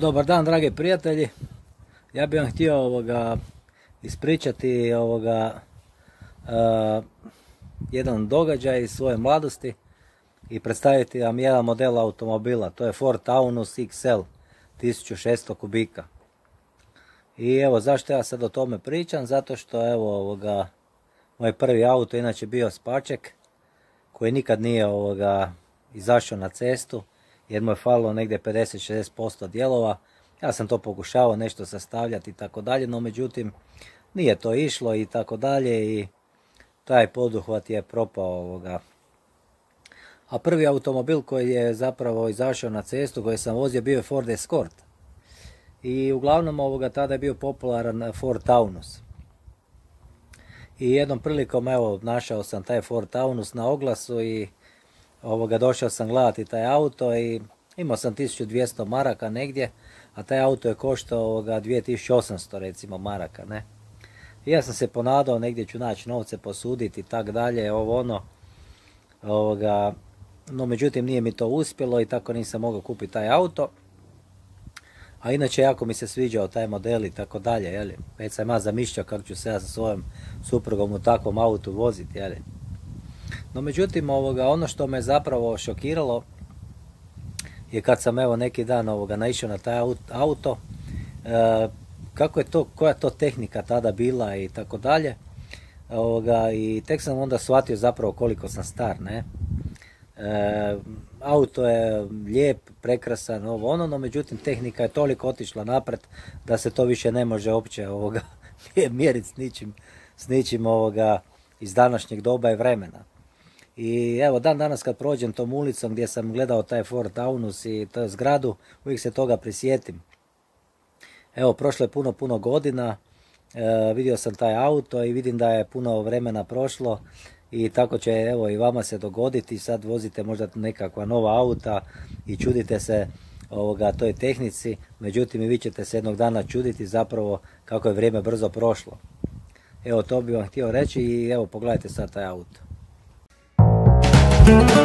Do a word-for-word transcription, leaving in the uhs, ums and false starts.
Evo, dobar dan dragi prijatelji. Ja bih vam htio ovoga ispričati ovoga uh, jedan događaj iz svoje mladosti i predstaviti vam jedan model automobila. To je Ford Taunus X L tisuću šesto kubika. I evo zašto ja sad o tome pričam, zato što evo ovoga moj prvi auto inače bio Spaček koji nikad nije ovoga izašao na cestu jer mu je falilo negdje pedeset do šezdeset posto dijelova. Ja sam to pokušavao nešto sastavljati i tako dalje, no međutim nije to išlo i tako dalje i taj poduhvat je propao ovoga. A prvi automobil koji je zapravo izašao na cestu, koji sam vozio, bio je Ford Escort. I uglavnom ovoga tada je bio popularan Ford Taunus. I jednom prilikom evo našao sam taj Ford Taunus na oglasu i ovoga došao sam gledati taj auto i imao sam tisuću dvjesto maraka negdje, a taj auto je koštao ovoga dvije tisuće osamsto recimo maraka, ne. I ja sam se ponadao negdje ću naći novce, posuditi i tak dalje, ovo ono, ovoga, no međutim nije mi to uspjelo i tako nisam mogao kupiti taj auto. A inače jako mi se sviđao taj model i tako dalje, jeli. Već sam ja zamišljao kako ću se ja sa svojom suprugom u takvom autu voziti, jeli. No međutim, ovoga, ono što me zapravo šokiralo je kad sam evo neki dan ovoga naišao na taj auto, e, kako je to, koja je to tehnika tada bila i tako dalje. Ovoga, i tek sam onda shvatio zapravo koliko sam star, ne. E, auto je lijep, prekrasan, ovo ono, no međutim tehnika je toliko otišla napred da se to više ne može uopće ovoga mjeriti s ničim, s ničim ovoga iz današnjeg doba i vremena. I evo dan danas kad prođem tom ulicom gdje sam gledao taj Ford Taunus i tu zgradu, uvijek se toga prisjetim. Evo prošlo je puno puno godina, e, vidio sam taj auto i vidim da je puno vremena prošlo. I tako će evo i vama se dogoditi, sad vozite možda nekakva nova auta i čudite se ovoga toj tehnici, međutim i vi ćete se jednog dana čuditi zapravo kako je vrijeme brzo prošlo. Evo to bih vam htio reći i evo pogledajte sad taj auto.